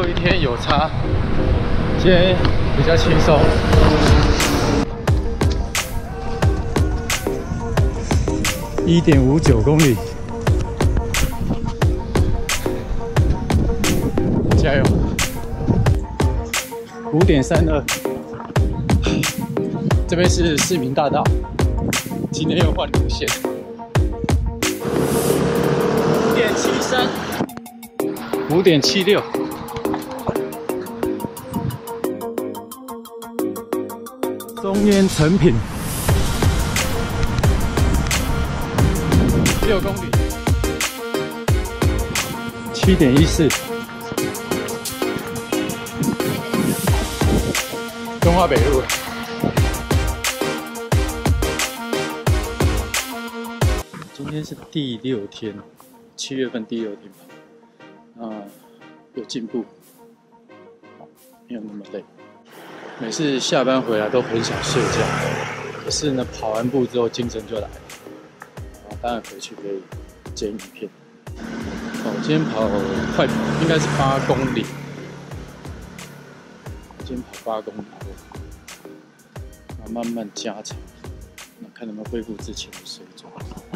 一天有差，今天比较轻松。1.59公里，加油！5.32，这边是市民大道，今天又换路线。5.73。5.76，中烟成品，6公里，7.14，中华北路。今天是第6天，7月份第6天吧。有进步，没有那么累。每次下班回来都很想睡觉，可是呢，跑完步之后精神就来了。然后当然回去可以剪影片。我今天跑快跑，应该是8公里。今天跑8公里多，然后慢慢加长，看能不能恢复之前的水准。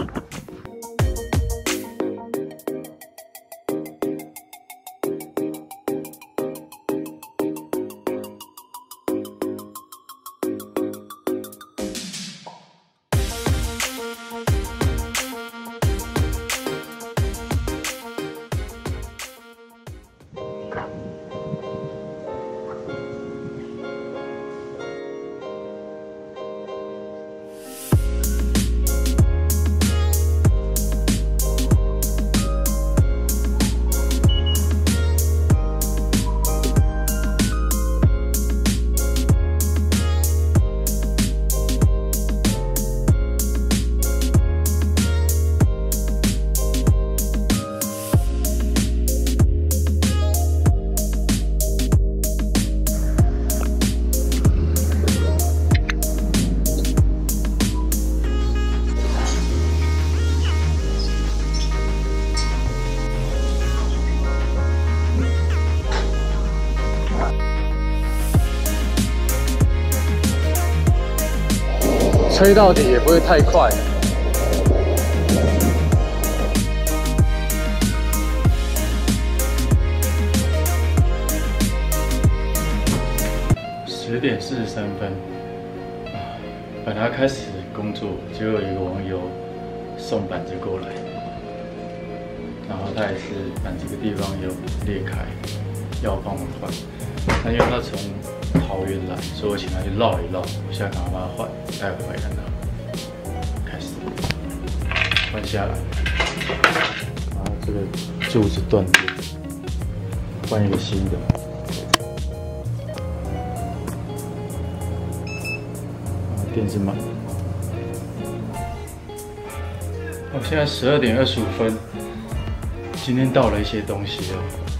吹到底也不会太快。10:43，本来开始工作，结果有一个网友送板子过来，然后他也是板子这个地方有裂开，要我帮忙换。那因为他从桃园来，所以我请他去绕一绕，我现在赶快把它换，待会会看到。开始换下来，然后这个柱子断裂，换一个新的。电是满的。现在12:25，今天到了一些东西了。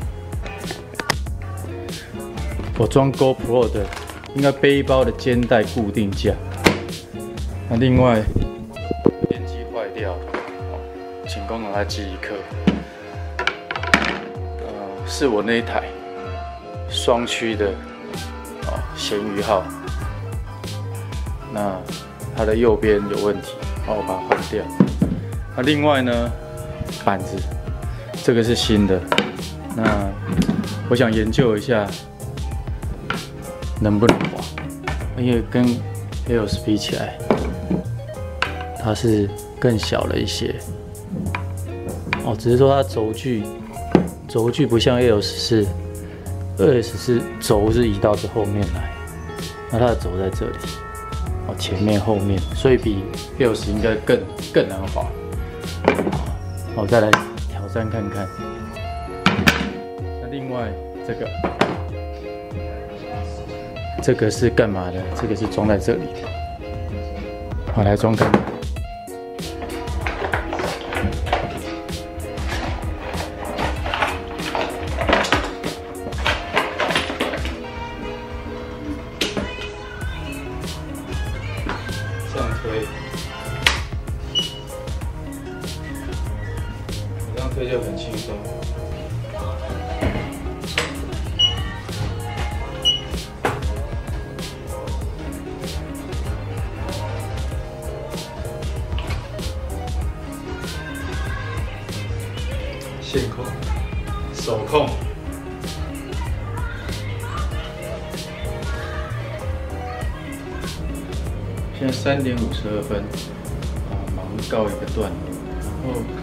我装 GoPro 的，应该背包的肩带固定架。那另外，电机坏掉，请工人来寄一颗。是我那一台双驱的咸鱼号。那它的右边有问题，我把它换掉。那另外呢，板子这个是新的。那我想研究一下。能不能滑？因为跟 EOS 比起来，它是更小了一些。只是说它轴距不像 EOS 是，2S 是轴是移到这后面来，那它的轴在这里，前面后面，所以比 EOS 应该更难滑。我再来挑战看看。那另外这个是干嘛的？这个是装在这里的。我来装看看。上推，这样推就很轻松。 线控、手控。现在3:52，忙告一个段落。然后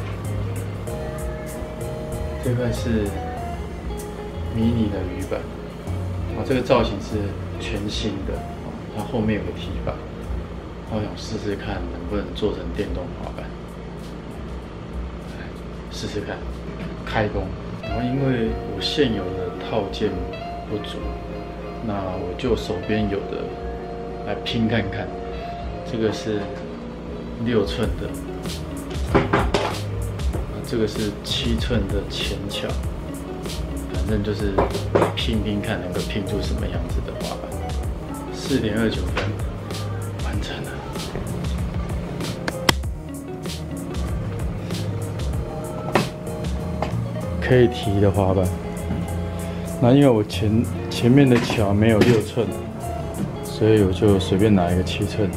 这块是迷你的鱼板，这个造型是全新的，它后面有个提板，我想试试看能不能做成电动滑板，试试看，开工。然后因为我现有的套件不足，那我就手边有的来拼看看。这个是6寸的，这个是7寸的前桥，反正就是拼拼看能够拼出什么样子的滑板。4.29分，完成了。可以提的滑板。那因为我前面的桥没有6寸，所以我就随便拿一个7寸。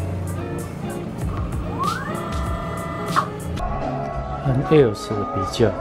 和 EOS 的比较，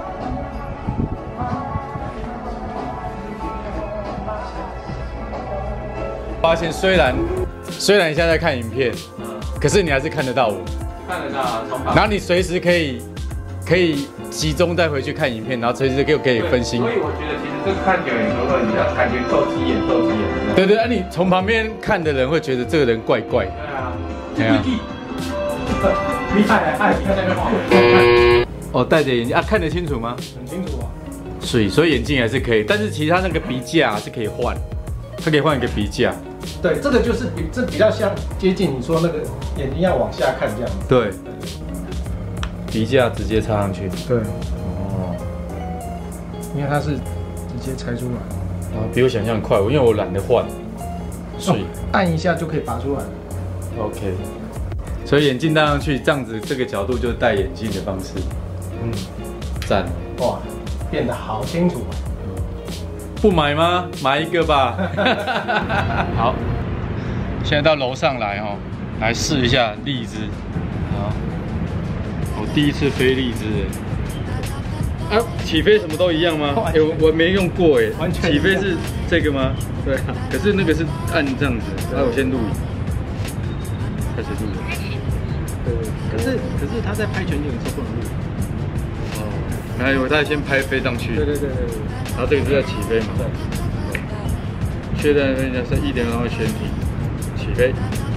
发现虽然你现在在看影片，可是你还是看得到我， 看得到， 然后你随时可以集中再回去看影片，然后随时可以分心。 所以我觉得其实这个看久了以后，你要感觉斗鸡眼的。 对，啊，你从旁边看的人会觉得这个人怪怪。 对啊。厉害，你看那个画面。 哦，戴着眼镜啊，看得清楚吗？ 很清楚啊。 所以眼镜还是可以，但是其他那个鼻架是可以换，它可以换一个鼻架。 对，这个就是比较像接近你说那个眼睛要往下看这样子。 对。鼻架直接插上去。 对。 哦。 因为它是直接拆出来。 啊，比我想象快，因为我懒得换。所以按一下就可以拔出来了。 OK。所以眼镜戴上去，这样子这个角度就是戴眼镜的方式。赞。哇， 变得好清楚。 不买吗？买一个吧。好，现在到楼上来哦，来试一下荔枝。好，我第一次飞荔枝。啊，起飞什么都一样吗？我没用过哎。完全。起飞是这个吗？对啊。可是那个是按这样子。那我先录影。开始录影。 对，可是他在拍全景的时候不能录。 哦，还有他先拍飞上去。对。然后这个是在起飞嘛？对。确认人家是1.2悬停，起飞。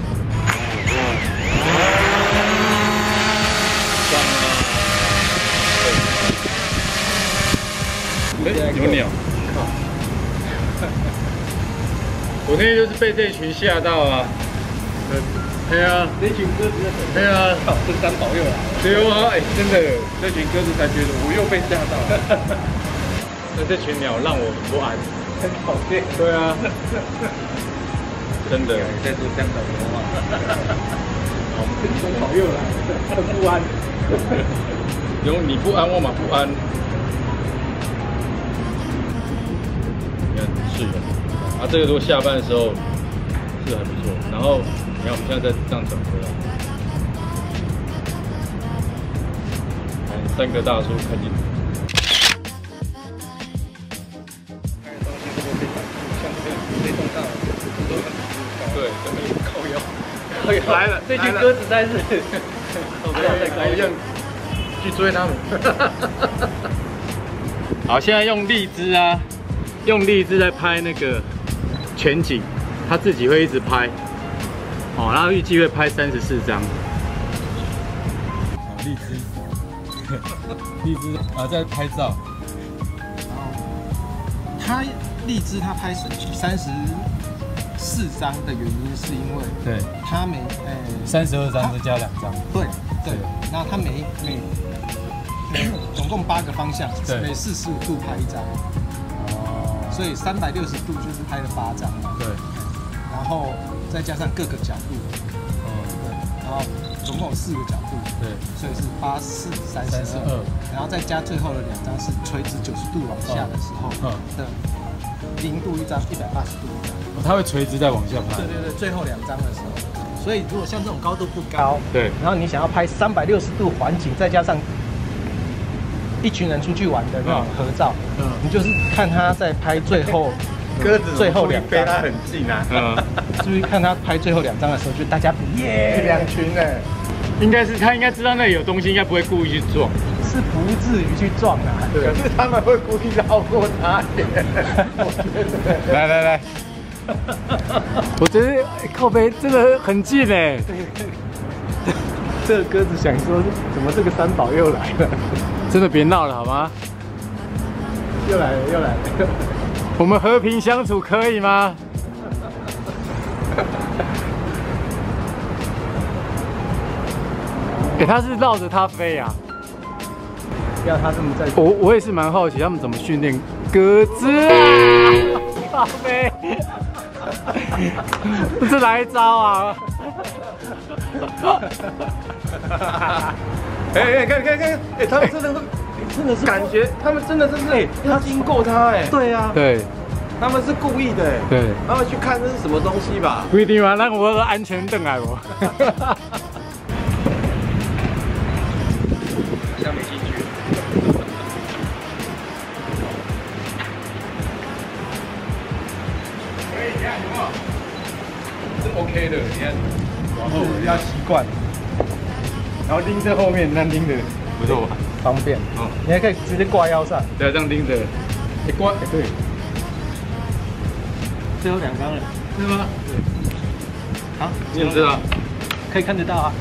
有鸟。我那天就是被这群吓到啊。对啊， 这群鸽子在对啊， 靠登山宝又来了。 对啊，哎，真的，这群鸽子才觉得我又被吓到了。那这群鸟让我很不安， 很讨厌。 对啊，真的。 在说香港的话。 登宝又来了，很不安。 有你不安，我嘛不安。你看是的，啊，这个如果下班的时候是还不错，然后。你看，我们现在在这样转回来，3个大叔看镜头。对，真的靠腰来了，这群鸽子在是，我用去追他们。好，现在用荔枝啊，用荔枝在拍那个全景，它自己会一直拍。哦，然后预计会拍34张。荔枝啊，在拍照。 荔枝它拍34张的原因是因为对它 32张再加2张。 对，然后它每总共8个方向，每45度拍1张。哦。所以360度就是拍了8张嘛。对。然后再加上各个角度，对，然后总共有4个角度，对，所以是8、4、32，然后再加最后的2张是垂直90度往下的时候的0度1张，180度1张， 它会垂直再往下拍。 对，最后2张的时候，所以如果像这种高度不高， 对， 然后你想要拍360度环景，再加上一群人出去玩的那种合照，你就是看他在拍最后鸽子最后2张， 飞他很近啊， 注意看他拍最后2张的时候，就大家耶2群哎， 应该是他应该知道那里有东西，应该不会故意去撞， 是不至于去撞啊， 可是他们会故意绕过他耶， 来，我觉得靠北真的很近哎。 这个鸽子想说，怎么这个三宝又来了？ 真的别闹了好吗？ 又来了！ 我们和平相处可以吗？他是绕着它飞啊！ 要它这么在。 我也是蛮好奇他们怎么训练鸽子啊！靠北，这哪一招啊？ 看，他们真的是感觉，他们真的是他经过他哎，对啊， 对， 他们是故意的哎， 对， 他们去看这是什么东西吧？ 不一定嘛，那我有安全凳来我。 像没进去。可以，你看有没有？是 OK 的，你看， 然后要习惯。 然后拎在后面，那拎着不错吧？ 方便。哦，你还可以直接挂腰上。 对，这样拎着。对。 最后2张了， 是吗？ 对。好， 你怎么知道？ 可以看得到啊。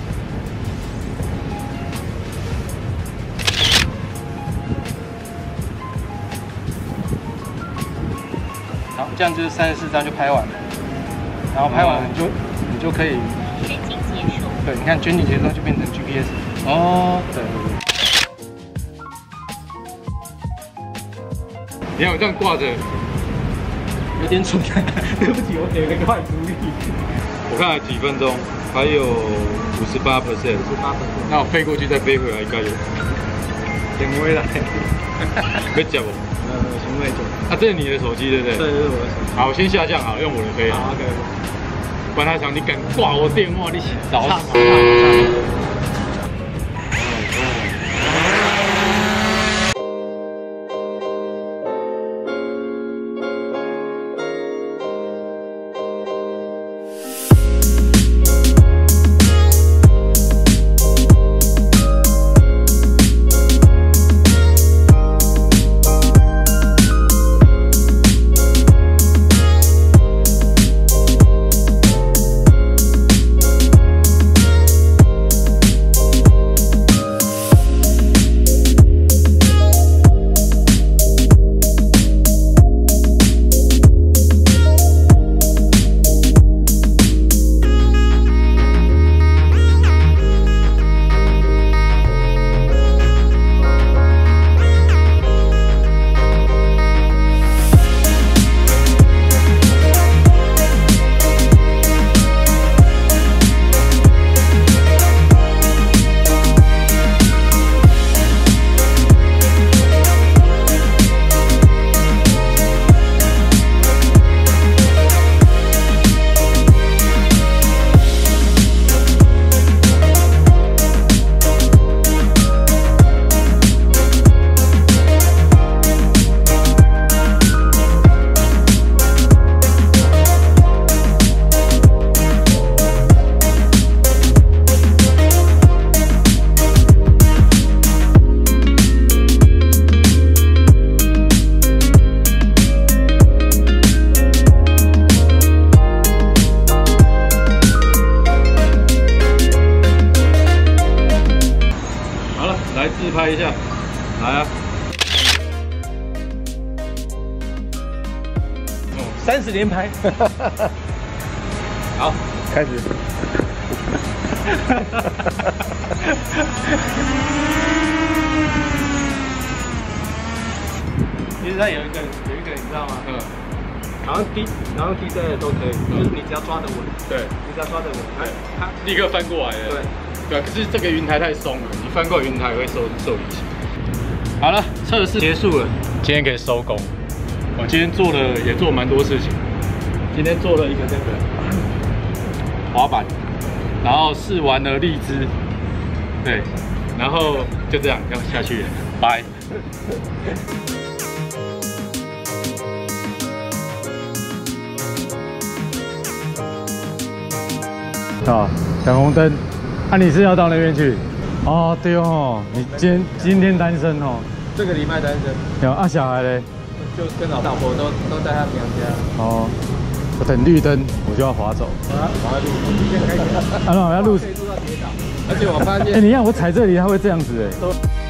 好，这样就是34张就拍完了。然后拍完了你就可以。 全景结束。 对，你看全景结束就变成 GPS。 哦， 对。 你看我这样挂着， 有点蠢，对不起，我给了个坏主意。 我看了几分钟，还有58%，那我飞过去再飞回来应该有。 点回来。 没接不？ 行为就。 啊，这是你的手机对不对？ 对，这是我的手机。 好，我先下降好，用我的飞。 好 ，OK。 管他讲，你敢挂我电话，你找死！拍一下，来啊 ！30连拍， 好， 开始。其实它有一个，你知道吗？然后低在的都可以，就是你只要抓得稳。 对， 你只要抓得稳， 它立刻翻过来了。 对。 对，可是这个云台太松了，你翻过云台会受影响。好了，测试结束了，今天可以收工。我今天也做蛮多事情。今天做了一个这个滑板，然后试完了荔枝， 对，然后就这样要下去了，拜。啊，等红灯，啊，你是要到那边去？哦，对哦，你今天单身哦？ 这个礼拜单身。 有啊，小孩嘞？ 就跟老婆都在他娘家。 哦，我等绿灯我就要滑走。 我要录，现在开始。 啊，那我要录。 可以录到跌倒。而且我发现， 哎，你看我踩这里，它会这样子哎。